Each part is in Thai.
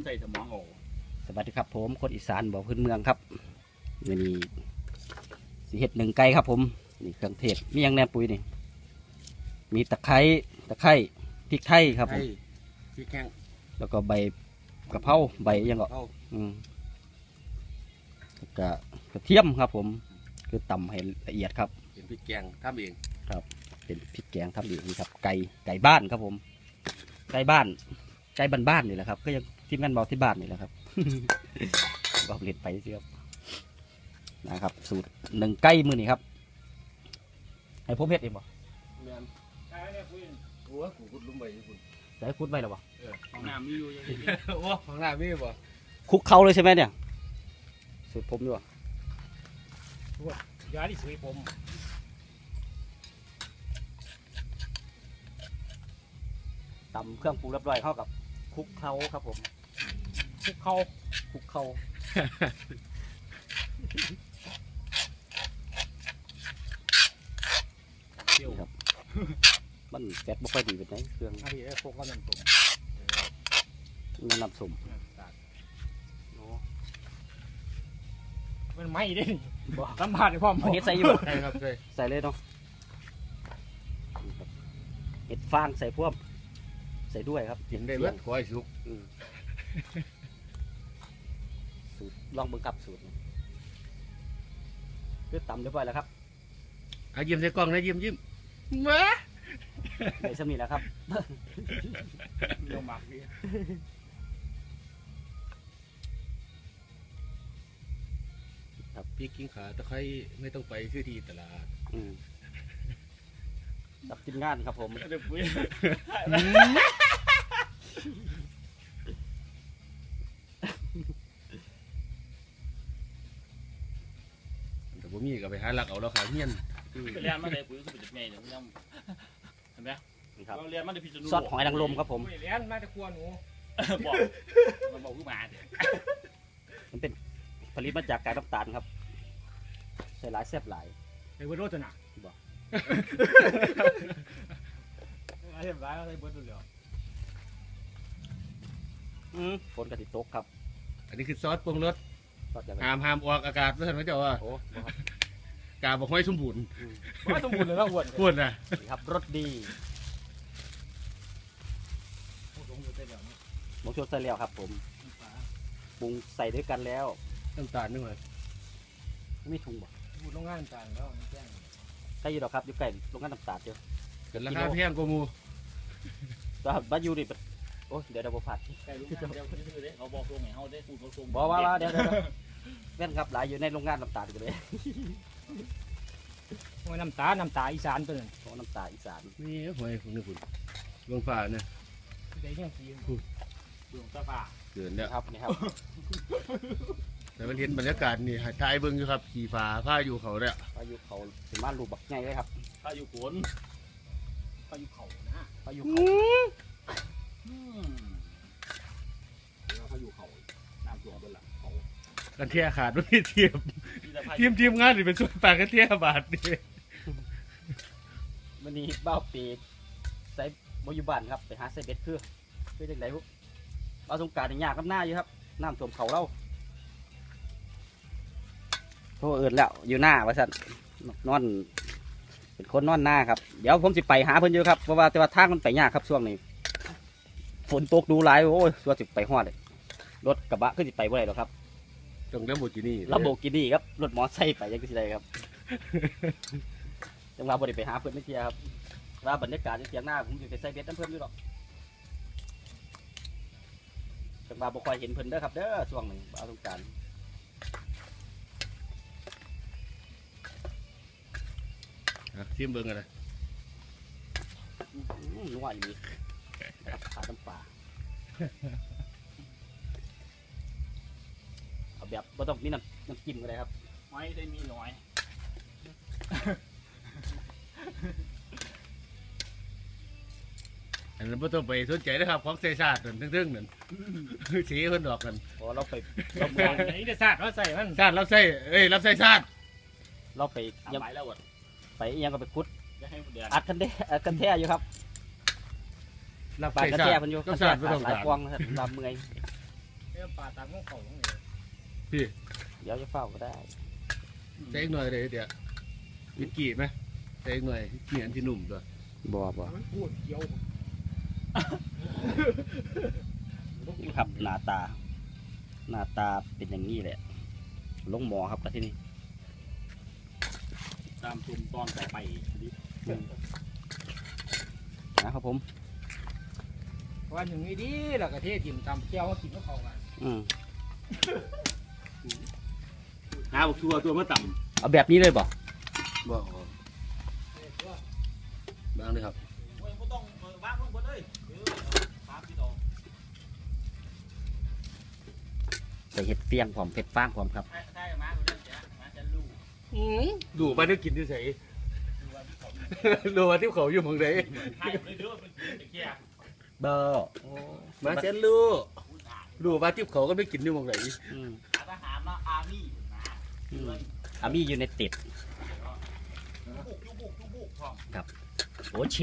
ใส่สมองโอ้สวัสดีครับผมคนอีสานบอกพื้นเมืองครับนี่สีเห็ดหนึ่งไก่ครับผมนี่เครื่องเทศมีอย่างแนบปุ๋ยนี่มีตะไคร้พริกไทยครับผมพริกแห้งแล้วก็ใบกระเพราใบยังก็กระเทียมครับผมคือตำให้ละเอียดครับเป็นพริกแกงทำเองครับเป็นพริกแกงทำเองนี่ครับไก่บ้านครับผมไก่บ้านนี่แหละครับก็ยังทีมงานบอกที่บ้านนี่แหละครับ บอกเรียนไปสิครับนะครับสูตรหนึ่งไก่มือนี่ครับให้ผมเฮ็ดเองบ่โอ้กูคุดลุ่มใบญี่ปุ่นจะให้คุดไว้หรอบ่ของน้ำมีอยู่โอ้ของน้ำมีบ่คุกเข้าเลยใช่ไหมเนี่ยสูตรผมด้วยยาที่สวยผมตำเครื่องปรุงเรียบร้อยเข้ากับคุกเข้าครับผมคุกเข้าเที่ยวครับมันแฟตไม่ค่อยดีเป็นไงเครื่องที่ไอ้พวกก็น้ำส้มน้ำส้มมันไม่ได้สัมผัสในความเห็ดใส่อยู่ใช่ครับใส่เลยเนาะเห็ดฟางใส่พวกใส่ด้วยครับกินได้เลือดควายสุกสูตรลองเบิ่งครับสูตรคือตำเรียบร้อยแล้วครับยิ้มใส่กล้องนะยิ้มมาในสมีแล้วครับเรื่องหมักดีครับพี่กิ้งขาตะไคร้ไม่ต้องไปซื้อที่ตลาดดับกินงานครับผมแต่ผมมีก็ไปหาหลักเอาแล้วขาเงี้ยนเรียนมาได้ปุ๋ยสุดใหญ่เดี๋ยวยังเห็นไหมเราเรียนมาได้พิจารณาซอสหอยนางรมครับผมเรียนมาจะกลัวหนูบอกมันบอกขึ้นมาเดี๋ยวมันเป็นผลิตมาจากไก่น้ำตาลครับใส่หลายแซ่บหลายไอ้เบิร์ดโรจนะบอกไอ้เบิร์ดร้ายไอ้เบิร์ดดูเหลียวฝนกระติกตกครับอันนี้คือซอสปรุงรสห้ามออกอากาศไม่ทันไม่เจ้าว่ากาบอกให้สมบูรณ์ไม่สมบูรณ์เลยนะอ้วนนะครับรสดีหมูชดใส่แล้วครับผมปรุงใส่ด้วยกันแล้วน้ำตาลนึกว่าไม่ถุงบ่พูดโรงงานน้ำตาลแล้วแจ้งใกล้อยู่หรอครับอยู่ใกล้โรงงานน้ำตาลเดียวเกิดราคาแพงกว่ามูตอนบ้านอยู่ดิโอ้เดี๋ยวเราผัดใกล้โรงงานเดียวเขาบอกตรงไหนเขาได้พูดเขาตรงบอกว่าเดี๋ยวแม่นครับหลายอยู่ในโรงงานน้ำตาลกันเลยโอ้ยน้ำตาอีสานตัวนึงโอ้น้ำตาอีสานนี่หอยของนี่คุณลงฝ่าเนี่ยได้ยังสีดวงตาฝ่าเกินเนี่ยครับนี่ครับแต่มันเห็นบรรยากาศนี่ถ่ายเบิ้งอยู่ครับขี่ฟ้าผ้าอยู่เขาเนี่ยผ้าอยู่เขาสิมาลูกบักไงเลยครับผ้าอยู่ฝนผ้าอยู่เขานะผ้าอยู่เขาผ้าอยู่เขาน้ำตัวบนหลังเขากันเทียขาดไม่เทียมทีมงานหรือเป็นส่วนปากกันเทียบาทนี่วันนี้เบ้าปีกใส่บอยู่บ้านครับไปหาใส่เบ็ดคือจังไรพวกเอาสงการยากกับหน้าอยู่ครับน้ำท่วมเขาเราโทษอื่นแล้วอยู่หน้าว่าสัตว์นอนเป็นคนนอนหน้าครับเดี๋ยวผมจะไปหาเพิ่นอยู่ครับเพราะว่าแต่ว่าทางมันไปยากครับช่วงนี้ฝนตกดูหลายโอ้ยส่วนจะไปฮอดเลยรถกระบะขึ้นจะไปบ่ได้หรอกครับตรงลัมโบกินี่ครับรถมอไซค์ไปยังไงครับจังหวะบ่ได้ไปหาเพิ่นไม่เที่ยครับว่าบรรยากาศที่เสียงหน้าผมอยู่ในไซเบสน้ำเพิ่นอยู่หรอกจังหวะบ่ค่อยเห็นเพิ่นเด้อครับเด้อช่วงนี้เอาตรงกลางชิมเบิ้งกันเลยนัวอยู่ขาน้ำปลาเอาแบบไม่ต้องมีน้ำจิ้มก็ได้ครับไม่ได้มีน้อยอันนั้นไม่ต้องไปสนใจนะครับของเซซ่านั่นทึ่งๆนั่นสีคนดอกกันพอเราไปเราไปนี่จะซาดเราใส่มันซาดเราใส่เราใส่ซาดเราไปยังไปแล้วไปยังก็ไปคุดอัดกันแท้อยู่ครับรับปากกระแทกมันอยู่ก็สาดไม่ต้องหลายกวางลำเมยเรื่องป่าตามพวกเขาของนี่พี่เดี๋ยวจะเฝ้าก็ได้เซ็กหน่อยเลยเดี๋ยววิกกี้ไหมเซ็กหน่อยเหนียนที่หนุ่มตัวบ่พูดเกี่ยวนี่ครับหน้าตาเป็นอย่างนี้แหละลงหมอครับกะที่นี่ตามตุ่มตอนต่อไปดินะครับผมวันถึงนี้ดีแล้วก็เทถิ่มตำแก้วมากินกับเขากันหาบุกทัวตัวมาต่เอาแบบนี้เลยบ่ำบอกบางเลยครับโอ้ยไม่ต้องวางลงบนเลยตามที่ดอกใส่เห็ดเฟียงพร้อมเผ็ดฟางพร้อมครับใช่มาคนนั้นเสียมาจะลูกดูมาได้กินที่ใส่ดูมาที่เขาอยู่เมืองไหนใช่เลยเด้อมันเป็นแค่เบอร์มาเซนลูดูมาที่เขาก็ไม่กินอยู่เมืองไหนทหารเนาะอาร์มี่นะอามี่อยู่ในติดบุกพร้อมโอเช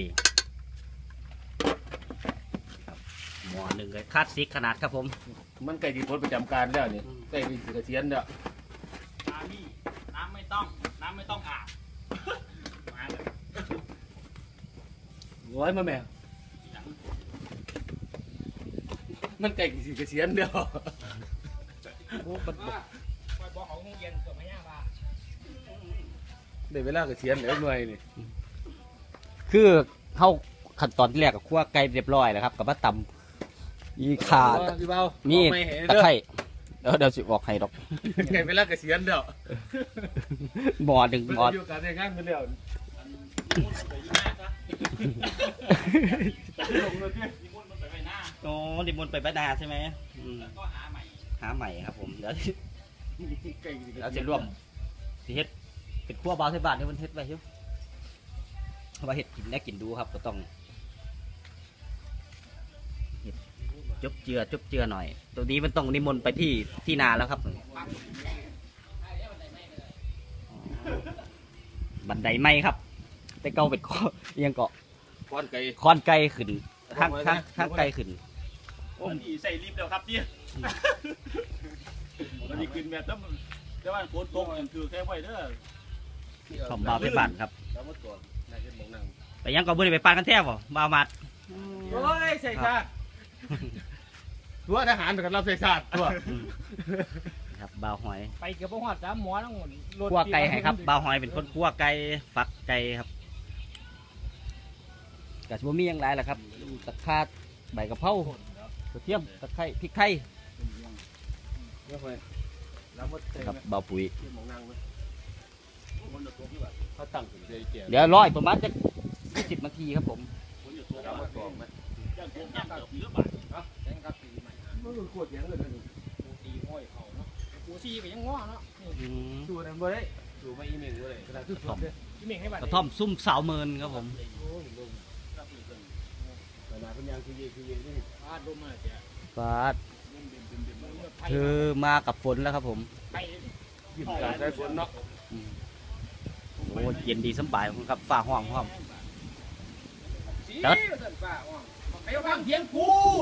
ครับหมอหนึ่งเลยคาดซิกขนาดครับผมมันใกล้ที่พ้นประจำการแล้วนี่ใกล้ที่เกษียณแล้วอาร์มี่น้ำไม่ต้องอาบมาเลยร้อยมาแม่มันใกล้ที่เกษียณแล้วโอ้บัดไปบอกเขาห้องเย็นกับแม่ย่าบ้าได้เวลาเกษียณแล้วหน่วยนี่คือเข้าขั้นตอนที่แรกกับคั่วไก่เรียบร้อยแล้วครับกับมาตำอีขาพี่เบามีไม่เห็นตะเด้อไคร้เดี๋ยวสิบอกให้ดอกใกล้เวลาเกษียณแล้วหมอหนึ่งมันหมออยู่การในงานกันแล้วโอ้ดิมนต์ไปบ้านนาใช่ไหมก็หาใหม่หาใหม่ครับผมเดี๋ยวใกล้ที่เกษียณเราจะร่วมสิเฮ็ดเป็นครัวบาวที่บ้านนี่มันเฮ็ดไว้เชียวว่าเฮ็ดกินได้กินดูครับก็ต้องเฮ็ดจบเจือหน่อย ตัวนี้มันต้องนิมนต์ไปที่นาแล้วครับบันไดไม้ครับ แต่เก่าเป็นข้อยังเกาะก้อนไก่ค้อนไก่ขึ้นข้างไก่ขึ้นโอ้ยใส่ลิฟต์แล้วครับเนี่ยมันจะกินแบบแต่ว่าฝนตกคือแค่ไว้เด้อขอมบาวไปบ้านครับแล้วมดตัวนายเห็นมองนั่งไปยังก็บ่ได้ไปปานกันแท้บ่บาวมัดโอ้ยใส่ชาติตัวทหารกับรับใส่ชาติตัวครับบาวหอยไปเกือบหอดสามหมอทั้งหมดคั่วไก่ให้ครับบาวหอยเป็นคนคั่วไก่ฟักไก่ครับกะสิบ่มีหยังหลายล่ะครับตะขาดใบกะเพรากระเทียมตะไคร้พริกไทยแล้วไปแล้วมดเต็มครับบาวปุ๋ยมองนั่งไหมเขาตั้งถึงใจเกี่ยวเดี๋ยวร้อยประมาณจะ20นาทีครับผมแล้วมดตัวไหม มันคือขวดยังเลยตีห้อยเขาเนาะกูซีไปยังง้อเนาะดูนั่นบ่ได้ดูไม่อีเมลบ่ได้กระดาษทุกส่วนเลยพี่เม่งให้บัตรกระท่อมซุ่มสาวเมินครับผมโอ้ยลงกระดาษเป็นยางคือเย็นนี่บ้านดมมาเจ้าฟาดคือมากับฝนแล้วครับผมไปกินการใช้ฝนเนาะโอ้เย็นดีสบายครับฟ้าห้องพร้อมสีสันฟ้าว่างไปฟังเสียงกู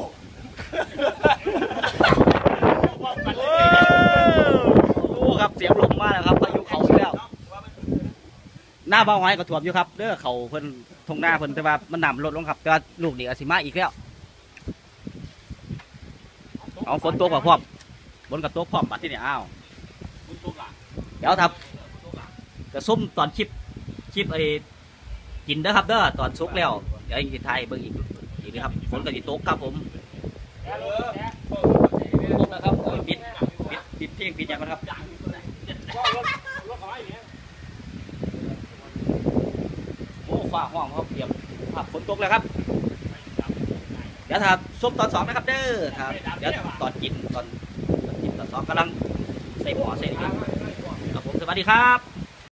โอ้ครับเสียงลมมาแล้วครับพายุเขาอีกแล้วหน้าเบาหอยก็ถ่วมอยู่ครับเด้อเขาเพิ่นทงหน้าเพิ่นแต่ว่ามันน้ำลดลงครับแต่ว่าลูกนี่อาสิมาอีกแล้วเอาฝนตกกับพร้อมบนกับตกพร้อมบัดที่นี่อ้าวเดี๋ยวครับกระซุ่มตอนคลิปไอ้กินเด้อครับเด้อตอนซุกแล้วเดี๋ยวอีกไทยเบิ่งอีกนะครับฝนก็สิตกครับผมตกนะครับปิดเพลงปิดอย่างกันครับโอ้ฟ้าห้องครับเตรียมฝนตกแล้วครับเดี๋ยวครับส้มตอน2นะครับเด้อครับเดี๋ยวตอนกินตอน2กำลังใส่หม้อใส่นี่ครับผมสวัสดีครับ